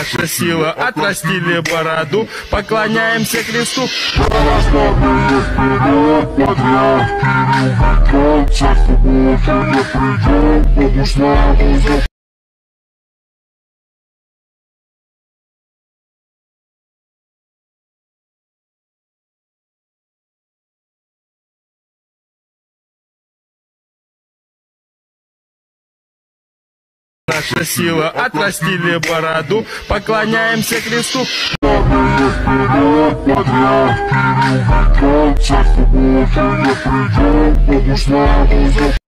наша сила, отрастили бороду, поклоняемся кресту. Православные вперед, подряд, Кирилл веков, Царство Божие придет, Богу славу за... Наша сила, отрастили бороду, поклоняемся кресту. Православные вперед, подряд, Кирилл веков, Царство Божие придет, Богу славу за...